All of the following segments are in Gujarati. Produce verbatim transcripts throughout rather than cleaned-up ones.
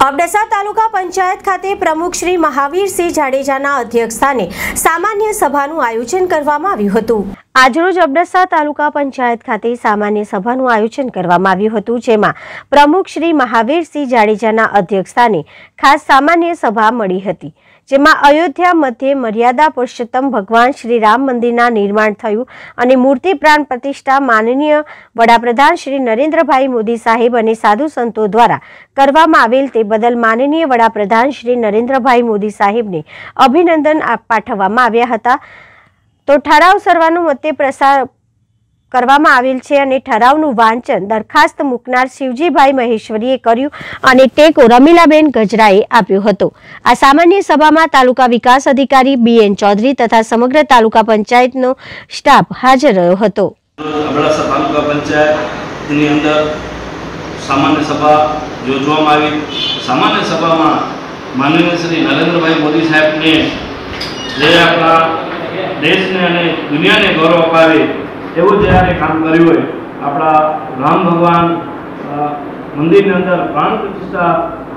અબડાસા તાલુકા પંચાયત ખાતે પ્રમુખ શ્રી મહાવીરસિંહ જાડેજાના અધ્યક્ષસ્થાને સામાન્ય સભાનું આયોજન કરવામાં આવ્યું હતું। આજરોજ અબડાસા તાલુકા પંચાયત ખાતે સામાન્ય સભાનું આયોજન કરવામાં આવ્યું હતું, જેમાં પ્રમુખ શ્રી મહાવીરસિંહ જાડેજાના અધ્યક્ષસ્થાને ખાસ સામાન્ય સભા મળી હતી, જેમાં અયોધ્યા મધ્યે મર્યાદા પુરુષોત્તમ ભગવાન શ્રી રામ મંદિરના નિર્માણ થયું અને મૂર્તિ પ્રાણ પ્રતિષ્ઠા માનનીય વડાપ્રધાન શ્રી નરેન્દ્રભાઈ મોદી સાહેબ અને સાધુ સંતો દ્વારા કરવામાં આવેલ તે બદલ માનનીય વડાપ્રધાન શ્રી નરેન્દ્રભાઈ મોદી સાહેબને અભિનંદન પાઠવવામાં આવ્યા હતા। તો ઠરાવ સર્વાનુમતે પ્રસાર કરવામાં આવેલ છે અને ઠરાવનું વાંચન દરખાસ્ત મૂકનાર શિવજીભાઈ મહેશ્વરીએ કર્યું અને ટેકો રમીલાબેન ગજરાએ આપ્યો હતો। આ સામાન્ય સભામાં તાલુકા વિકાસ અધિકારી બી એન ચૌધરી તથા સમગ્ર તાલુકા પંચાયતનો સ્ટાફ હાજર રહ્યો હતો। અબડાસા તાલુકા પંચાયતની અંદર સામાન્ય સભા યોજવામાં આવી। સામાન્ય સભામાં માનનીય શ્રી નરેન્દ્રભાઈ મોદી સાહેબને જે આપણા દેશને અને દુનિયાને ગૌરવ અપાવે એવું જ્યારે કામ કર્યું હોય, આપણા રામ ભગવાન મંદિરની અંદર પ્રાણ પ્રતિષ્ઠા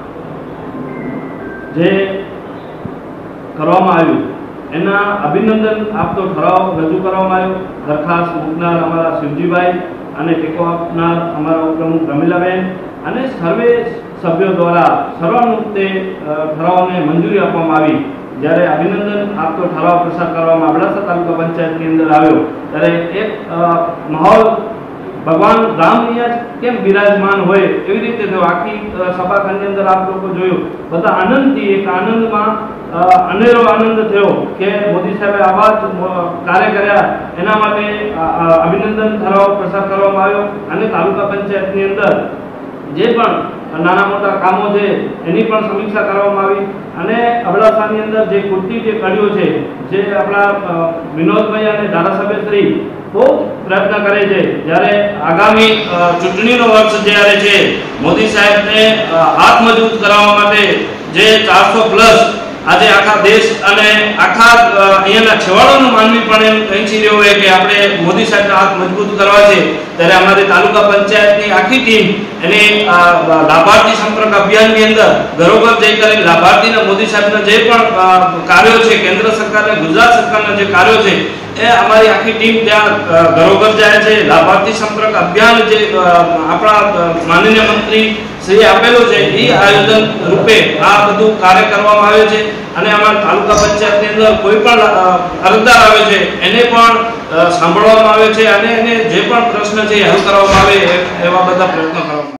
જે કરવામાં આવ્યું એના અભિનંદન આપતો ઠરાવ રજૂ કરવામાં આવ્યો। દરખાસ્ત મૂકનાર અમારા શિવજીભાઈ અને ટેકો આપનાર અમારા પ્રમુખ રમીલાબેન અને સર્વે સભ્યો દ્વારા સર્વાનુમતે ઠરાવને મંજૂરી આપવામાં આવી। જ્યારે અભિનંદન આપતો ઠરાવ પસાર કરવામાં અબડાસા તાલુકા પંચાયતની અંદર આવ્યો ત્યારે એક માહોલ ભગવાન રામની કેમ બિરાજમાન હોય એવી રીતે થયો। આખી સભાખંડની અંદર આપ લોકો જોયું, બધા આનંદથી એક આનંદમાં અનેરો આનંદ થયો કે મોદી સાહેબે આવા જ કાર્ય કર્યા, એના માટે અભિનંદન ઠરાવ પસાર કરવામાં આવ્યો અને તાલુકા પંચાયતની અંદર જે પણ નાના મોટા કામો છે એની પણ સમીક્ષા કરવામાં આવી અને અબડાસાની અંદર જે ખૂટતી જે કડીઓ છે, જે આપણા વિનોદભાઈ અને ધારાસભ્યશ્રી ખૂબ પ્રયત્ન કરે છે, જ્યારે આગામી ચૂંટણીનો વર્ષ જ્યારે છે, મોદી સાહેબને હાથ મજબૂત કરવા માટે જે ચારસો પ્લસ આજે આખા દેશ અને આખા અહીંયાના છેવાડાનો માનવી પણ એમ કહી રહ્યો હોય કે આપણે મોદી સાહેબના હાથ મજબૂત કરવા છે, ત્યારે અમારી તાલુકા પંચાયતની આખી ટીમ એને લાભાર્થી સંપર્ક અભિયાનની અંદર ઘરોઘર જઈ કરીને લાભાર્થીના મોદી સાહેબના જે પણ કાર્યો છે, કેન્દ્ર સરકાર અને ગુજરાત સરકારના જે કાર્યો છે એ અમારી આખી ટીમ ત્યાં ઘરોઘર જાય છે। લાભાર્થી સંપર્ક અભિયાન જે આપણા માનનીય મંત્રી શ્રી આપેલું છે એ આયોજન રૂપે આ બધું કાર્ય કરવામાં આવે છે અને અમારા તાલુકા પંચાયતની અંદર કોઈ પણ અરજદાર આવે છે એને પણ સાંભળવામાં આવે છે અને એને જે પણ પ્રશ્ન છે એ હલ કરવામાં આવે એવા બધા પ્રયત્નો કરવામાં